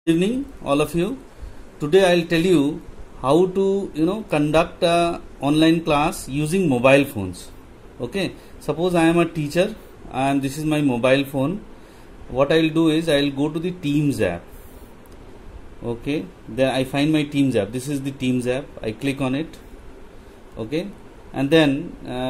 Evening, all of you. Today I'll tell you how to conduct a online class using mobile phones. Okay, suppose I am a teacher and this is my mobile phone. What I'll do is I'll go to the Teams app. Okay, there I find my Teams app. This is the Teams app. I click on it. Okay, and then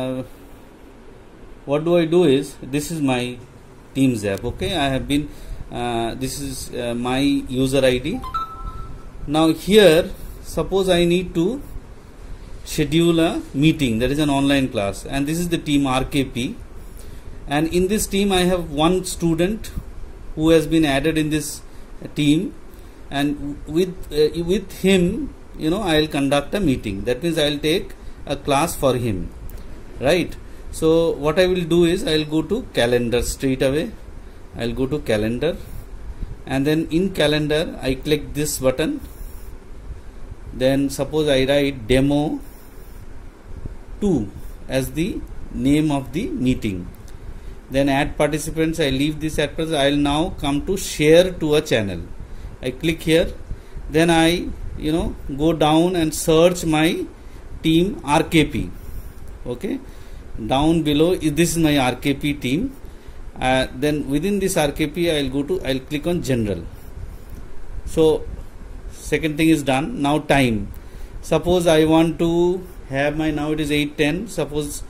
what do I do is this is my Teams app. Okay, I have been this is my user ID. Now here, suppose I need to schedule a meeting, that is an online class, and this is the team RKP, and in this team I have one student who has been added in this team, and with him I'll conduct a meeting. That means I'll take a class for him, right? So what I will do is I'll go to calendar straight away. I'll go to calendar, and then in calendar I click this button. Then suppose I write demo 2 as the name of the meeting. Then add participants, I leave this at present. I'll now come to share to a channel. I click here. Then I go down and search my team RKP. Okay, down below this is my RKP team. Then within this RKP I'll click on general. So second thing is done. Now time, suppose I want to have my, now it is 8:10, suppose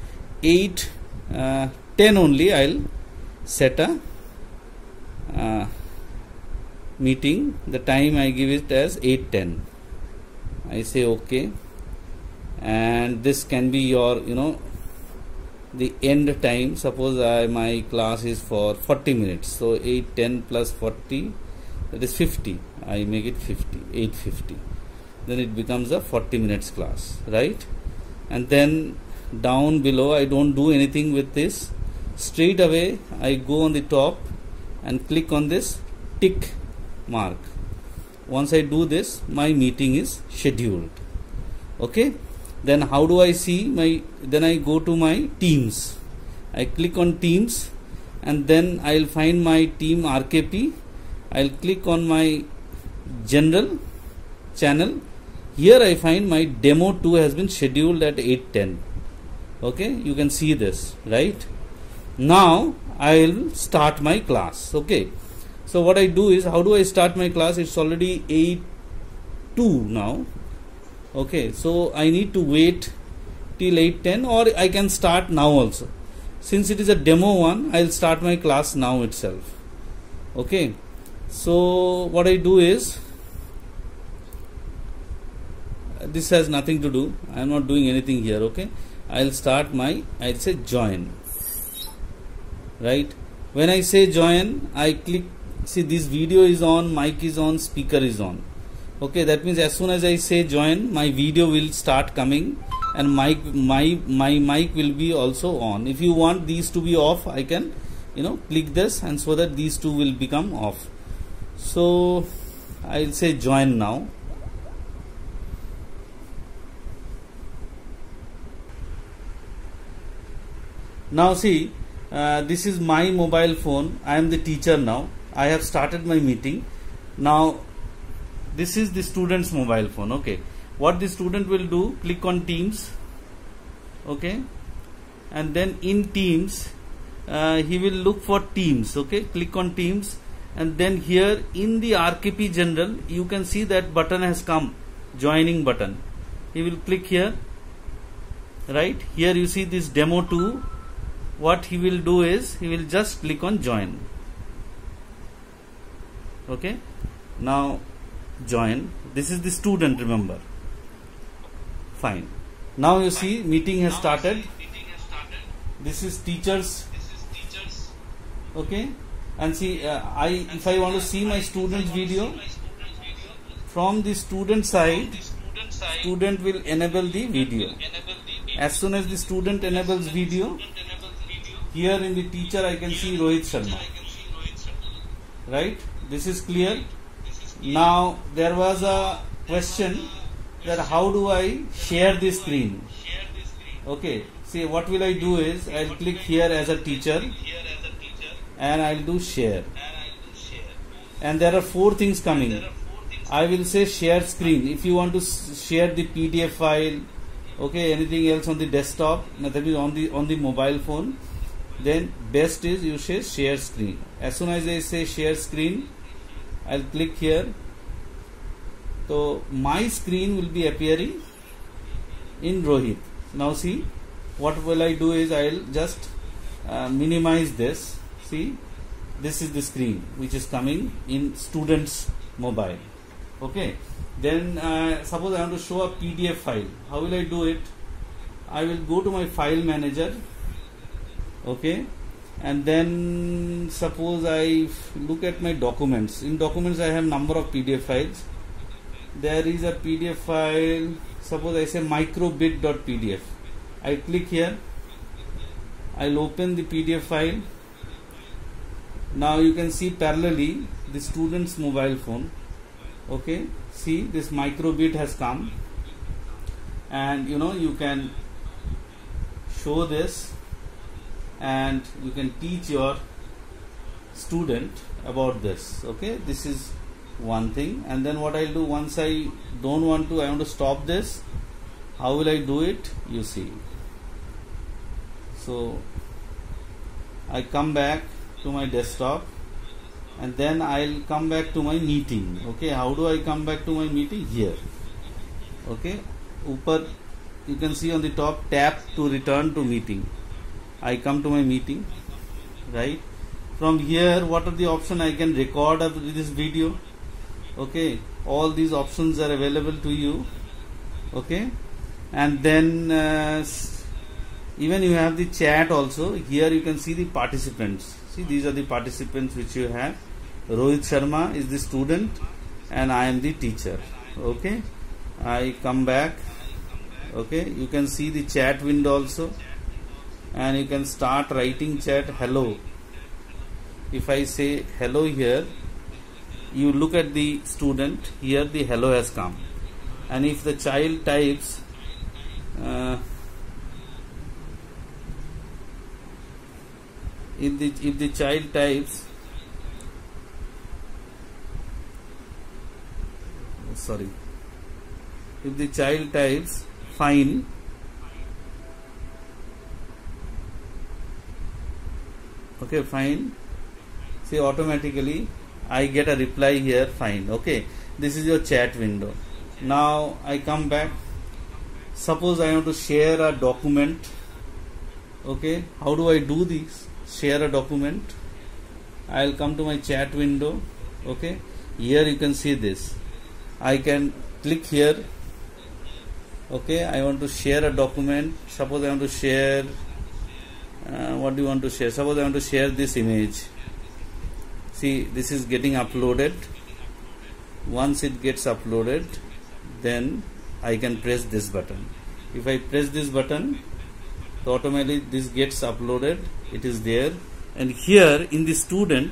8:10 only I'll set a meeting. The time I give it as 8:10. I say okay, and this can be your the end time. Suppose my class is for 40 minutes, so 8:10 plus 40, that is 50. I make it 50, 8:50. Then it becomes a 40 minutes class, right? And then down below I don't do anything with this. Straight away I go on the top and click on this tick mark. Once I do this, my meeting is scheduled. Okay, then how do I see my, then I go to my Teams. I click on Teams, and then I'll find my team RKP. I'll click on my general channel. Here I find my demo 2 has been scheduled at 8:10. Okay, you can see this, right? Now I'll start my class. Okay, so what I do is, how do I start my class? It's already 8:02 now. Okay, so I need to wait till 8:10, or I can start now also. Since it is a demo one, I'll start my class now itself. Okay, so what I do is, this has nothing to do, I am not doing anything here. Okay, I'll start my, I'll say join, right? When I say join, I click, see this video is on, mic is on, speaker is on. Okay, that means as soon as I say join, my video will start coming, and my mic will be also on. If you want these to be off, I can click this, and so that these two will become off. So I'll say join now. Now see, this is my mobile phone. I am the teacher now. I have started my meeting. Now this is the student's mobile phone. Okay, what the student will do, click on Teams. Okay, and then in Teams he will look for Teams. Okay, click on Teams, and then here in the RKP general you can see that button has come, joining button. He will click here, right? Here you see this demo 2. What he will do is, he will just click on join. Okay, now join. This is the student, remember. Fine. Now you see meeting has started. This is teachers. Okay, and see if I want to see my student's video, from the student side, student will enable the video. As soon as the student enables video, here in the teacher I can see Rohit Sharma, right? This is clear. Now there was a question that how do I share the screen? Okay, see what will I do is, I'll click here as a teacher, and I'll do share. And there are 4 things coming. I will say share screen. If you want to share the PDF file, okay, anything else on the desktop, that is on the mobile phone, then best is you say share screen. As soon as I say share screen, I'll click here. So my screen will be appearing in Rohit. Now see, what will I do is I'll just minimize this. See, this is the screen which is coming in student's mobile. Okay, then suppose I want to show a PDF file. How will I do it? I will go to my file manager. Okay, and then suppose I look at my documents. In documents I have number of PDF files. There is a PDF file, suppose I say microbit.pdf. I click here, I'll open the PDF file. Now you can see parallelly the student's mobile phone. Okay, see this microbit has come, and you can show this and you can teach your student about this. Okay, this is one thing. And then what I'll do, once I want to stop this, how will I do it? You see, so I come back to my desktop and then I'll come back to my meeting. Okay, how do I come back to my meeting? Here. Okay, upper you can see on the top, tap to return to meeting. I come to my meeting, right? From here, what are the options? I can record this video. Okay, all these options are available to you. Okay, and then even you have the chat also. Here you can see the participants. See, these are the participants which you have. Rohit Sharma is the student and I am the teacher. Okay, I come back. Okay, you can see the chat window also, and you can start writing chat hello. If I say hello here, you look at the student, here the hello has come. And if the child types if the child types if the child types fine, okay, fine, see automatically I get a reply here, fine. Okay, this is your chat window. Now I come back. Suppose I want to share a document. Okay, how do I do this? Share a document. I'll come to my chat window. Okay, here you can see this. I can click here. Okay, I want to share a document. Suppose I want to share what do you want to share? Suppose I want to share this image. See, this is getting uploaded. Once it gets uploaded, then I can press this button. If I press this button, so automatically this gets uploaded. It is there, and here in the student,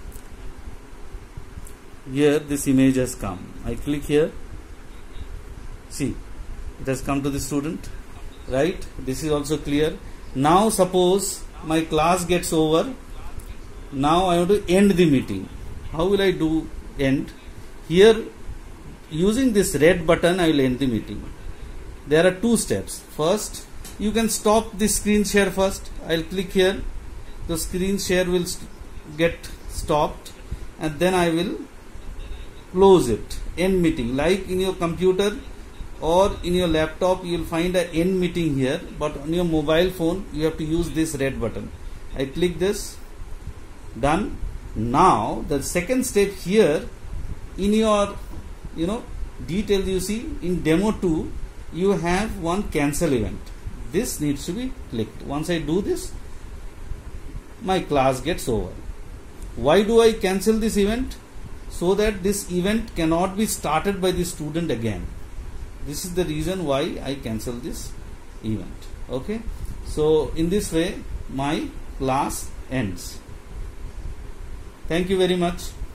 here this image has come. I click here. See, it has come to the student, right? This is also clear. Now suppose my class gets over. Now I want to end the meeting. How will I do end? Here, using this red button, I will end the meeting. There are two steps. First, you can stop the screen share first. I'll click here. The screen share will get stopped, and then I will close it. End meeting. Like in your computer or in your laptop, you will find an end meeting here, but on your mobile phone, you have to use this red button. I click this. Done. Now the second step here, in your details, you see in demo 2 you have one cancel event. This needs to be clicked. Once I do this, my class gets over. Why do I cancel this event? So that this event cannot be started by the student again. This is the reason why I cancel this event. Okay, so in this way my class ends. Thank you very much.